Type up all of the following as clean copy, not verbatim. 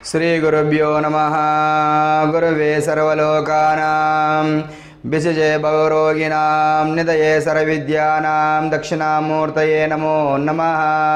श्रीगुरुभ्यो नमः। गुरुवे सर्वलोकानां विषजे भवरोगिणां निधये सर्वविद्यानां दक्षिणामूर्तये नमो नमः।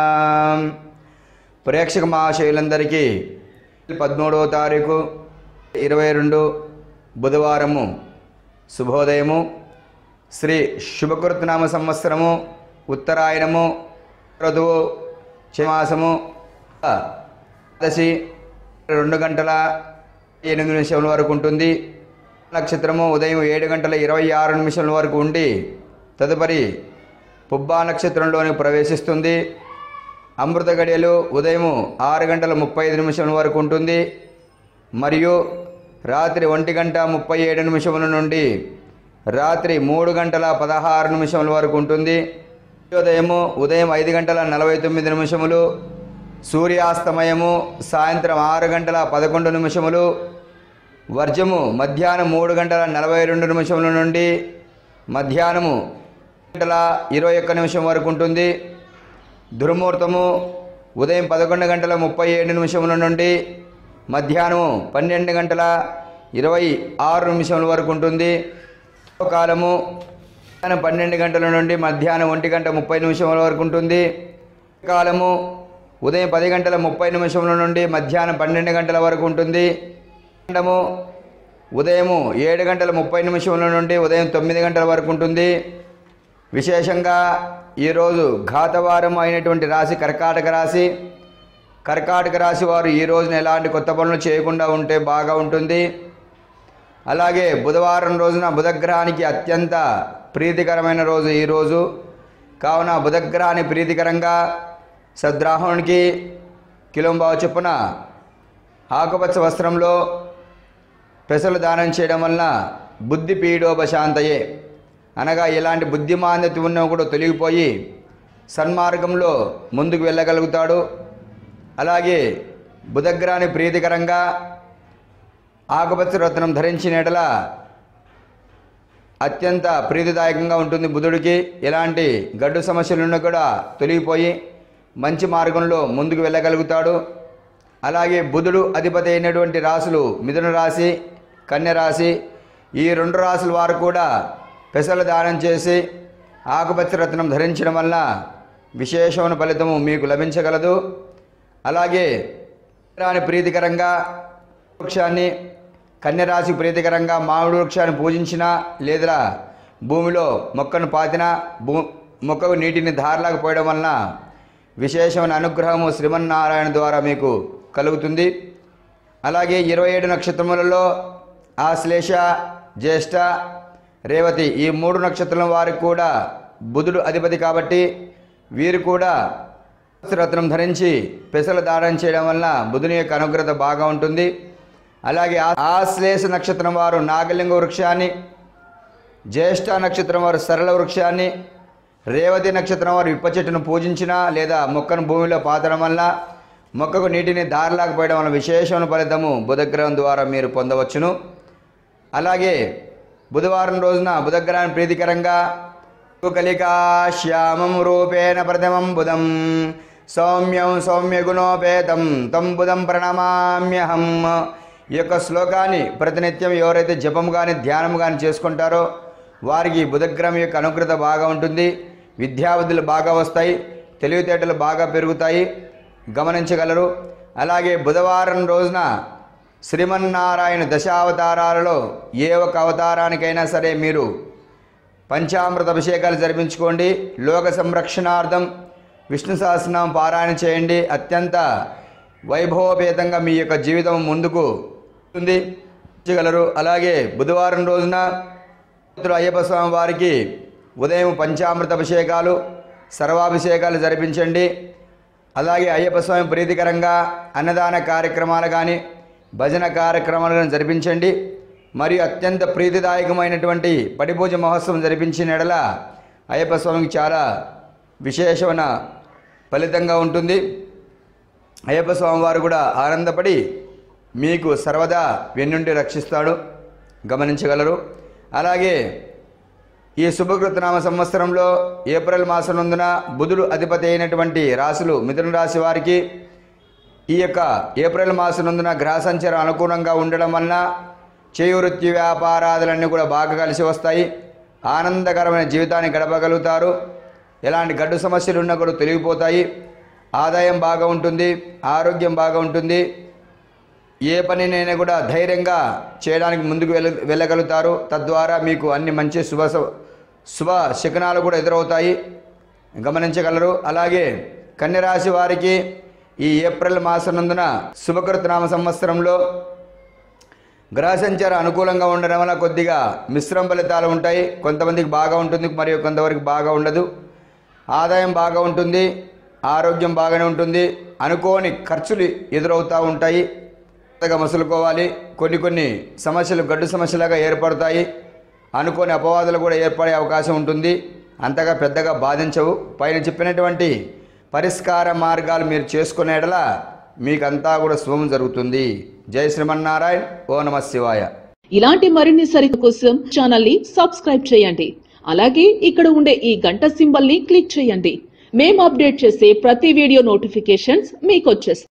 ప్రేక్షక మహాశయులందరికీ 13వ తారీఖు 22 బుధవారము శుభోదయము. శ్రీ శుభకృతనామ సంవత్సరము ఉత్తరాయణము ఋతువు మాసము దశి 2 గంటల 8 నిమిషముల వరకు ఉంటుంది. నక్షత్రము ఉదయం 7 గంటల 26 నిమిషముల వరకు ఉండి తదుపరి పుబ్బా నక్షత్రంలోనికి ప్రవేశిస్తుంది. అమృత గడియలు ఉదయం 6 గంటల 35 నిమిషముల వరకు ఉంటుంది మరియు రాత్రి 1 గంట 37 నిమిషముల నుండి రాత్రి 3 గంటల 16 నిమిషముల వరకు ఉంటుంది. ఉదయం 5 గంటల 49 నిమిషములు, సూర్యాస్తమయము సాయంత్రం 6 గంటల 11 నిమిషములు, వర్జము మధ్యాహ్నం 3 గంటల 42 నిమిషముల నుండి మధ్యాహ్నము 1 గంటల 21 నిమిషం వరకు ఉంటుంది. దుర్ముహూర్తము ఉదయం 11 గంటల 37 నిమిషముల నుండి మధ్యాహ్నము 12 గంటల 26 నిమిషముల వరకు ఉంటుంది. కాలము 12 గంటల నుండి మధ్యాహ్నం 1 గంట 30 నిమిషముల వరకు ఉంటుంది. కాలము ఉదయం 10 గంటల 30 నిమిషముల నుండి మధ్యాహ్నం 12 గంటల వరకు ఉంటుంది. ఉదయం 7 గంటల 30 నిమిషముల నుండి ఉదయం 9 గంటల వరకు ఉంటుంది. విశేషంగా ఈరోజు ఘాతవారం అయినటువంటి రాశి కర్కాటక రాశి. కర్కాటక రాశి వారు ఈ రోజున ఎలాంటి కొత్త పనులు చేయకుండా ఉంటే బాగా ఉంటుంది. అలాగే బుధవారం రోజున బుధగ్రహానికి అత్యంత ప్రీతికరమైన రోజు ఈరోజు. కావున బుధగ్రహాన్ని ప్రీతికరంగా సద్రాహునికి కిలోంబావు చొప్పున ఆకుపచ్చ వస్త్రంలో పెసలు దానం చేయడం వలన బుద్ధి పీడోపశాంతయే, అనగా ఎలాంటి బుద్ధిమాంద్యత ఉన్నా కూడా తొలగిపోయి సన్మార్గంలో ముందుకు వెళ్ళగలుగుతాడు. అలాగే బుధగ్రహాన్ని ప్రీతికరంగా ఆకుపచ్చ రత్నం ధరించిన ఎడల అత్యంత ప్రీతిదాయకంగా ఉంటుంది. బుధుడికి ఎలాంటి గడ్డు సమస్యలున్నా కూడా తొలగిపోయి మంచి మార్గంలో ముందుకు వెళ్ళగలుగుతాడు. అలాగే బుధుడు అధిపతి అయినటువంటి రాశులు మిథున రాశి, కన్య రాశి, ఈ 2 రాశుల వారు కూడా పెసలు దానం చేసి ఆకుపచ్చ రత్నం ధరించడం వలన విశేషమైన ఫలితము మీకు లభించగలదు. అలాగే రాని ప్రీతికరంగా వృక్షాన్ని, కన్యరాశి ప్రీతికరంగా మామిడి వృక్షాన్ని పూజించినా లేదా భూమిలో మొక్కను పాతినా మొక్కకు నీటిని ధారలాగా పోయడం వలన విశేషమైన అనుగ్రహము శ్రీమన్నారాయణ ద్వారా మీకు కలుగుతుంది. అలాగే 27 నక్షత్రములలో ఆశ్లేష, జ్యేష్ఠ, రేవతి ఈ 3 నక్షత్రాల వారికి కూడా బుధుడు అధిపతి కాబట్టి వీరు కూడా రత్నం ధరించి పెసలు దానం చేయడం వలన బుధుని యొక్క అనుగ్రహత బాగా ఉంటుంది. అలాగే ఆశ్లేష నక్షత్రం వారు నాగలింగ వృక్షాన్ని, జ్యేష్ఠ నక్షత్రం వారు సరళ వృక్షాన్ని, రేవతి నక్షత్రం వారు విప్ప చెట్టును పూజించినా లేదా మొక్కను భూమిలో పాతడం వల్ల మొక్కకు నీటిని దారిలాకపోయడం వల్ల విశేషమైన ఫలితము బుధగ్రహం ద్వారా మీరు పొందవచ్చును. అలాగే బుధవారం రోజున బుధగ్రహాన్ని ప్రీతికరంగా కలికా శ్యామం రూపేణ ప్రథమం బుధం సౌమ్యం సౌమ్యగుణోపేతం తం బుధం ప్రణమామ్యహం. ఈ యొక్క శ్లోకాన్ని ప్రతినిత్యం ఎవరైతే జపం కానీ ధ్యానం కానీ చేసుకుంటారో వారికి బుధగ్రహం యొక్క అనుగ్రత బాగా ఉంటుంది. విద్యాబుద్ధులు బాగా వస్తాయి, తెలివితేటలు బాగా పెరుగుతాయి, గమనించగలరు. అలాగే బుధవారం రోజున శ్రీమన్నారాయణ దశావతారాలలో ఏ ఒక అవతారానికైనా సరే మీరు పంచామృత అభిషేకాలు జరిపించుకోండి. లోక సంరక్షణార్థం విష్ణు సహస్రనామం పారాయణ చేయండి. అత్యంత వైభవపేతంగా మీ యొక్క జీవితం ముందుకు ఉంచగలరు. అలాగే బుధవారం రోజున అయ్యప్ప స్వామి వారికి ఉదయం పంచామృత అభిషేకాలు, సర్వాభిషేకాలు జరిపించండి. అలాగే అయ్యప్ప స్వామి ప్రీతికరంగా అన్నదాన కార్యక్రమాలు కానీ భజన కార్యక్రమాలు కానీ జరిపించండి. మరియు అత్యంత ప్రీతిదాయకమైనటువంటి పడిపూజ మహోత్సవం జరిపించిన ఎడల అయ్యప్ప స్వామికి చాలా విశేషమైన ఫలితంగా ఉంటుంది. అయ్యప్ప స్వామి వారు కూడా ఆనందపడి మీకు సర్వదా వెన్నుండి రక్షిస్తాడు, గమనించగలరు. అలాగే ఈ శుభకృతనామ సంవత్సరంలో ఏప్రిల్ మాసం నందున బుధుడు అధిపతి అయినటువంటి రాశులు మిథున రాశి వారికి ఈ యొక్క ఏప్రిల్ మాసం నందున గ్రహ సంచారం అనుకూలంగా ఉండడం వలన చేయి వృత్తి వ్యాపారాదులన్నీ కూడా బాగా కలిసి వస్తాయి. ఆనందకరమైన జీవితాన్ని గడపగలుగుతారు. ఎలాంటి గడ్డు సమస్యలు ఉన్నా కూడా తొలగిపోతాయి. ఆదాయం బాగా ఉంటుంది, ఆరోగ్యం బాగా ఉంటుంది. ఏ పనినైనా కూడా ధైర్యంగా చేయడానికి ముందుకు వెళ్ళగలుగుతారు. తద్వారా మీకు అన్ని మంచి శుభ శకునాలు కూడా ఎదురవుతాయి, గమనించగలరు. అలాగే కన్యరాశి వారికి ఈ ఏప్రిల్ మాసం నందున శుభకృత నామ సంవత్సరంలో గ్రహ సంచారం అనుకూలంగా ఉండడం వల్ల కొద్దిగా మిశ్రమ ఫలితాలు ఉంటాయి. కొంతమందికి బాగా ఉంటుంది, మరియు కొంతవరకు బాగా ఉండదు. ఆదాయం బాగా ఉంటుంది, ఆరోగ్యం బాగానే ఉంటుంది. అనుకోని ఖర్చులు ఎదురవుతూ ఉంటాయి, కొత్తగా మసులుకోవాలి. కొన్ని సమస్యలు గడ్డు సమస్యలుగా ఏర్పడతాయి. అనుకోని అపవాదులు కూడా ఏర్పడే అవకాశం ఉంటుంది. అంతగా పెద్దగా బాధించవు. పైన చెప్పినటువంటి పరిష్కార మార్గాలు మీరు చేసుకునేటలా మీకంతా కూడా శుభం జరుగుతుంది. జై శ్రీమన్నారాయణ. ఓ నమ శివాయ. ఇలాంటి మరిన్ని సరిత కోసం ఛానల్ ని సబ్స్క్రైబ్ చేయండి. అలాగే ఇక్కడ ఉండే ఈ గంట సింబల్ ని క్లిక్ చేయండి. మేము అప్డేట్ చేసే ప్రతి వీడియో నోటిఫికేషన్స్ మీకు వచ్చేస్తాయి.